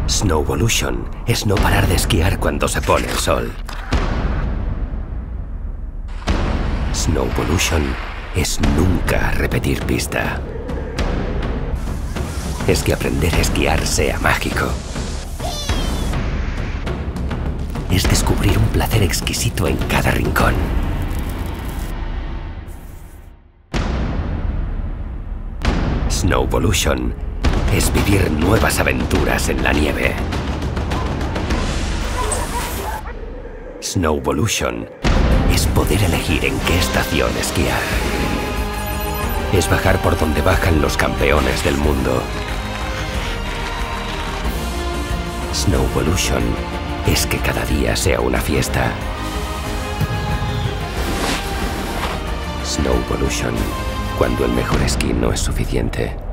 Snowvolution es no parar de esquiar cuando se pone el sol. Snowvolution es nunca repetir pista. Es que aprender a esquiar sea mágico. Es descubrir un placer exquisito en cada rincón. Snowvolution es vivir nuevas aventuras en la nieve. Snowvolution es poder elegir en qué estación esquiar. Es bajar por donde bajan los campeones del mundo. Snowvolution es que cada día sea una fiesta. Snowvolution, cuando el mejor esquí no es suficiente.